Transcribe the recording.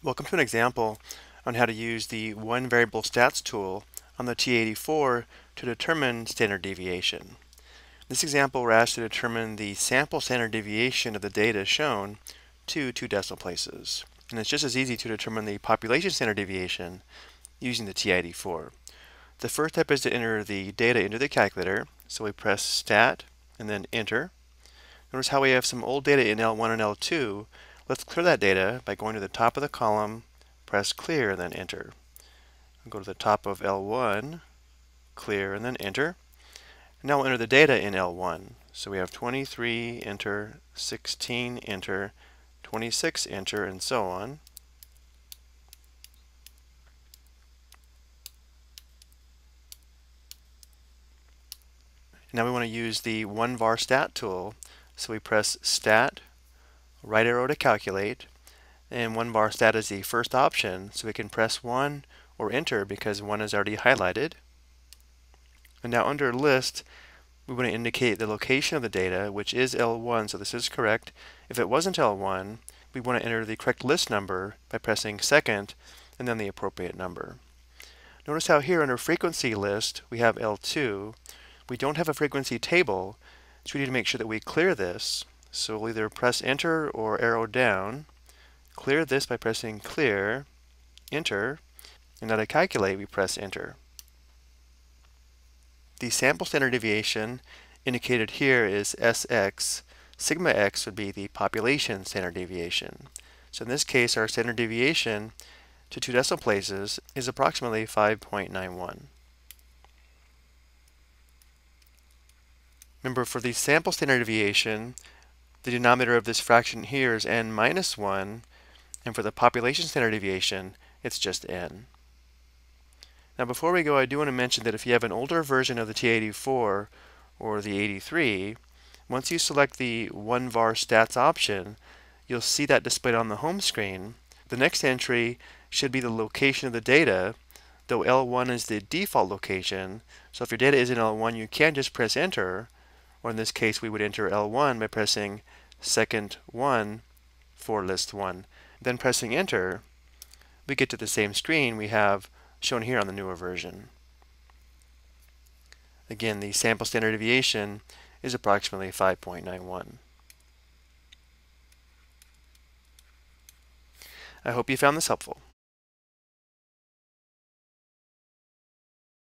Welcome to an example on how to use the One Variable Stats tool on the TI84 to determine standard deviation. In this example, we're asked to determine the sample standard deviation of the data shown to 2 decimal places. And it's just as easy to determine the population standard deviation using the TI84. The first step is to enter the data into the calculator. So we press Stat and then Enter. Notice how we have some old data in L1 and L2. Let's clear that data by going to the top of the column, press Clear, and then Enter. Go to the top of L1, Clear, and then Enter. Now we'll enter the data in L1. So we have 23, Enter, 16, Enter, 26, Enter, and so on. Now we want to use the One Vars Stat tool. So we press Stat, right arrow to calculate, and One Vars Stat is the first option, so we can press 1 or Enter because 1 is already highlighted. And now under List, we want to indicate the location of the data, which is L1, so this is correct. If it wasn't L1, we want to enter the correct list number by pressing second and then the appropriate number. Notice how here under Frequency List, we have L2. We don't have a frequency table, so we need to make sure that we clear this. So we'll either press Enter or arrow down. Clear this by pressing Clear, Enter, and now to calculate, we press Enter. The sample standard deviation indicated here is Sx. Sigma x would be the population standard deviation. So in this case, our standard deviation to 2 decimal places is approximately 5.91. Remember, for the sample standard deviation, the denominator of this fraction here is n minus 1, and for the population standard deviation, it's just n. Now before we go, I do want to mention that if you have an older version of the TI84 or the 83, once you select the One Vars Stats option, you'll see that displayed on the home screen. The next entry should be the location of the data, though L1 is the default location, so if your data is in L1, you can just press Enter, or in this case, we would enter L1 by pressing second 1 for list 1. Then pressing Enter, we get to the same screen we have shown here on the newer version. Again, the sample standard deviation is approximately 5.91. I hope you found this helpful.